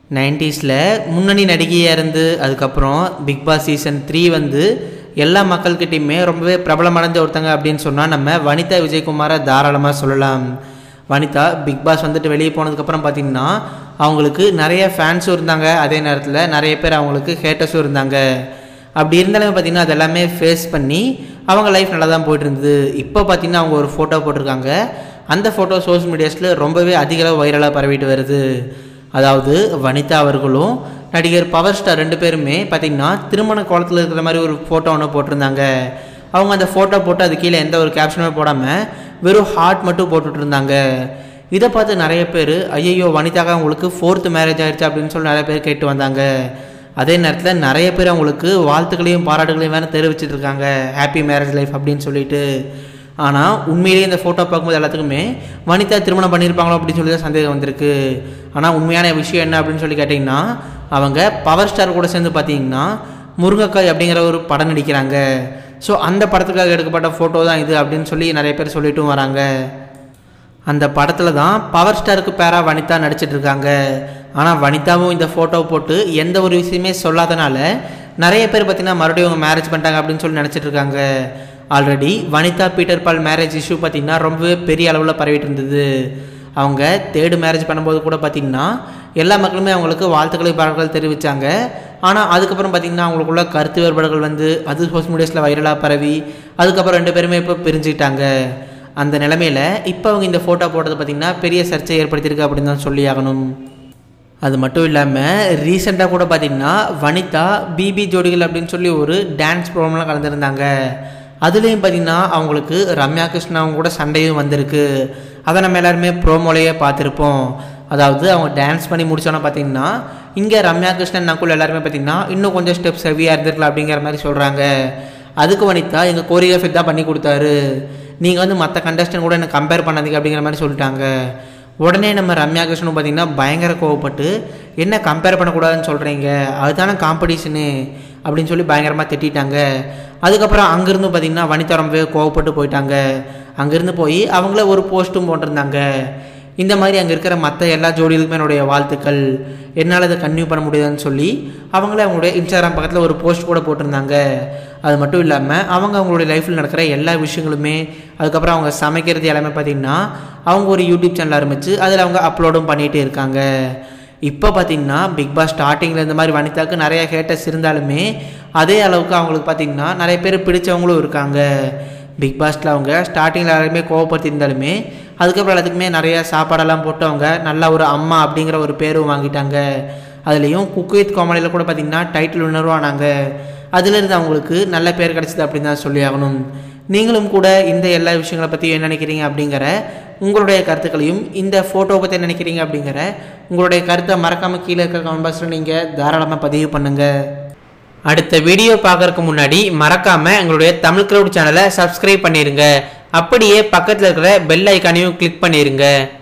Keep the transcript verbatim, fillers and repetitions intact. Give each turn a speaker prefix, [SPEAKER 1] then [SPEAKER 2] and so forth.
[SPEAKER 1] நைன்டீஸில் முன்னணி நடிகையாக இருந்து அதுக்கப்புறம் பிக் பாஸ் சீசன் த்ரீ வந்து எல்லா மக்கள்கிட்டையுமே ரொம்பவே பிரபலமடைஞ்ச ஒருத்தங்க அப்படின்னு சொன்னால் நம்ம வனிதா விஜயகுமாரை தாராளமாக சொல்லலாம். வனிதா பிக் பாஸ் வந்துட்டு வெளியே போனதுக்கப்புறம் பார்த்திங்கன்னா அவங்களுக்கு நிறைய ஃபேன்ஸும் இருந்தாங்க, அதே நேரத்தில் நிறைய பேர் அவங்களுக்கு ஹேட்டர்ஸும் இருந்தாங்க. அப்படி இருந்தாலுமே பார்த்திங்கன்னா அது எல்லாமே ஃபேஸ் பண்ணி அவங்க லைஃப் நல்லா தான் போய்ட்டு இருந்தது. இப்போ பார்த்திங்கன்னா அவங்க ஒரு ஃபோட்டோ போட்டிருக்காங்க. அந்த ஃபோட்டோ சோஷியல் மீடியாஸில் ரொம்பவே அதிக அளவு வைரலாக பரவிட்டு வருது. அதாவது வனிதா அவர்களும் நடிகர் பவர் ஸ்டார் ரெண்டு பேருமே பார்த்திங்கன்னா திருமண கோலத்தில் இருக்கிற மாதிரி ஒரு ஃபோட்டோ ஒன்று போட்டிருந்தாங்க. அவங்க அந்த ஃபோட்டோ போட்டு அது கீழே எந்த ஒரு கேப்ஷனுமே போடாமல் வெறும் ஹார்ட் மட்டும் போட்டுட்டு இருந்தாங்க. இதை பார்த்து நிறைய பேர் ஐயோ வனிதாக்கா அவங்களுக்கு ஃபோர்த்து மேரேஜ் ஆகிடுச்சு அப்படின்னு சொல்லி நிறைய பேர் கேட்டு வந்தாங்க. அதே நேரத்தில் நிறைய பேர் அவங்களுக்கு வாழ்த்துக்களையும் பாராட்டுகளையும் வேறு தெரிவிச்சிட்டு இருக்காங்க, ஹாப்பி மேரேஜ் லைஃப் அப்படின்னு சொல்லிட்டு. ஆனால் உண்மையிலேயே இந்த ஃபோட்டோ பார்க்கும்போது எல்லாத்துக்குமே வனிதா திருமணம் பண்ணியிருப்பாங்களோ அப்படின்னு சொல்லி தான் சந்தேகம் வந்திருக்கு. ஆனால் உண்மையான விஷயம் என்ன அப்படின்னு சொல்லி கேட்டிங்கன்னா அவங்க பவர் ஸ்டார் கூட சேர்ந்து பார்த்தீங்கன்னா முருங்கைக்காய் அப்படிங்கிற ஒரு படம் நடிக்கிறாங்க. ஸோ அந்த படத்துக்காக எடுக்கப்பட்ட ஃபோட்டோ தான் இது அப்படின்னு சொல்லி நிறைய பேர் சொல்லிட்டும் வராங்க. அந்த படத்தில் தான் பவர் ஸ்டாருக்கு பேராக வனிதா நடிச்சிட்ருக்காங்க. ஆனால் வனிதாவும் இந்த ஃபோட்டோவை போட்டு எந்த ஒரு விஷயமே சொல்லாதனால நிறைய பேர் பார்த்திங்கன்னா மறுபடியும் அவங்க மேரேஜ் பண்ணிட்டாங்க அப்படின்னு சொல்லி நினச்சிட்டு இருக்காங்க. Already Vanitha Peter Paul marriage issue பார்த்திங்கன்னா ரொம்பவே பெரிய அளவில் பரவிட்டு இருந்தது. அவங்க தேர்டு மேரேஜ் பண்ணும்போது கூட பார்த்திங்கன்னா எல்லா மக்களுமே அவங்களுக்கு வாழ்த்துக்களை பாராட்டுகள் தெரிவித்தாங்க. ஆனால் அதுக்கப்புறம் பார்த்திங்கன்னா அவங்களுக்குள்ள கருத்து வேறுபாடுகள் வந்து அது சோஷியல் மீடியாஸில் வைரலாக பரவி அதுக்கப்புறம் ரெண்டு பேருமே இப்போ பிரிஞ்சுக்கிட்டாங்க. அந்த நிலைமையில் இப்போ அவங்க இந்த ஃபோட்டோ போட்டது பார்த்திங்கன்னா பெரிய சர்ச்சை ஏற்படுத்தியிருக்கு அப்படின்னு தான் சொல்லி ஆகணும். அது மட்டும் இல்லாமல் ரீசெண்டாக கூட பார்த்திங்கன்னா வனிதா பிபி ஜோடிகள் அப்படின்னு சொல்லி ஒரு டான்ஸ் ப்ரோக்ராம்லாம் கலந்துருந்தாங்க. அதுலேயும் பார்த்திங்கன்னா அவங்களுக்கு ரம்யா கிருஷ்ணா அவங்க கூட சண்டையும் வந்திருக்கு. அதை நம்ம எல்லாருமே ப்ரோமோலையே பார்த்துருப்போம். அதாவது அவங்க டான்ஸ் பண்ணி முடிச்சோன்னா பார்த்திங்கன்னா இங்கே ரம்யா கிருஷ்ணன் நக்குள்ள எல்லாருமே பார்த்திங்கன்னா இன்னும் கொஞ்சம் ஸ்டெப்ஸ் ஹெவியாக இருந்திருக்கலாம் அப்படிங்கிற மாதிரி சொல்கிறாங்க. அதுக்கு வனிதா எங்கள் கோரியோகிராஃபி தான் பண்ணி கொடுத்தாரு, நீங்கள் வந்து மற்ற கண்டஸ்டன்ட் கூட எனக்கு கம்பேர் பண்ணாதீங்க அப்படிங்கிற மாதிரி சொல்லிட்டாங்க. உடனே நம்ம ரம்யா கிருஷ்ணன் பார்த்திங்கன்னா பயங்கர கோவப்பட்டு என்ன கம்பேர் பண்ணக்கூடாதுன்னு சொல்கிறீங்க, அதுதானே காம்படிஷனு அப்படின்னு சொல்லி பயங்கரமாக திட்டாங்க. அதுக்கப்புறம் அங்கேருந்து பார்த்திங்கன்னா வனிதா ரொம்பவே கோவப்பட்டு போயிட்டாங்க. அங்கேருந்து போய் அவங்கள ஒரு போஸ்ட்டும் போட்டிருந்தாங்க. இந்த மாதிரி அங்கே இருக்கிற மற்ற எல்லா ஜோடிகளுக்குமே என்னுடைய வாழ்த்துக்கள், என்னால் அதை கன்டினியூ பண்ண முடியாதுன்னு சொல்லி அவங்களே அவங்களுடைய இன்ஸ்டாகிராம் பக்கத்தில் ஒரு போஸ்ட் கூட போட்டிருந்தாங்க. அது மட்டும் இல்லாமல் அவங்க அவங்களுடைய லைஃப்பில் நடக்கிற எல்லா விஷயங்களுமே அதுக்கப்புறம் அவங்க சமைக்கிறது எல்லாமே பார்த்திங்கன்னா அவங்க ஒரு யூடியூப் சேனல் ஆரம்பித்து அதில் அவங்க அப்லோடும் பண்ணிகிட்டே இருக்காங்க. இப்போ பார்த்திங்கன்னா பிக் பாஸ் ஸ்டார்டிங்கில் இந்த மாதிரி வனிதாவுக்கு நிறைய ஹேட்டர்ஸ் இருந்தாலுமே அதே அளவுக்கு அவங்களுக்கு பார்த்திங்கன்னா நிறைய பேர் பிடிச்சவங்களும் இருக்காங்க. பிக் பாஸில் அவங்க ஸ்டார்டிங்கில் எல்லாருமே கோவப்படுத்தியிருந்தாலுமே அதுக்கப்புறம் எல்லாத்துக்குமே நிறைய சாப்பாடெல்லாம் போட்டு அவங்க நல்லா ஒரு அம்மா அப்படிங்கிற ஒரு பேரும் வாங்கிட்டாங்க. அதுலேயும் குக் வித் கோமாளியில் கூட பார்த்திங்கன்னா டைட்டில் வின்னரும் ஆனாங்க. அதிலிருந்து அவங்களுக்கு நல்ல பேர் கிடச்சிது அப்படின்னு தான் சொல்லி ஆகணும். நீங்களும் கூட இந்த எல்லா விஷயங்களை பற்றி என்ன நினைக்கிறீங்க அப்படிங்கிற உங்களுடைய கருத்துக்களையும் இந்த ஃபோட்டோவை பற்றி நினைக்கிறீங்க அப்படிங்கிற உங்களுடைய கருத்தை மறக்காமல் கீழே இருக்க கமெண்ட் பாக்ஸில் நீங்கள் தாராளமாக பதிவு பண்ணுங்கள். அடுத்த வீடியோ பார்க்கறதுக்கு முன்னாடி மறக்காமல் எங்களுடைய தமிழ் கிரவுட் சேனலை சப்ஸ்கிரைப் பண்ணிடுங்க. அப்படியே பக்கத்தில் இருக்கிற பெல் ஐக்கானையும் கிளிக் பண்ணிடுங்க.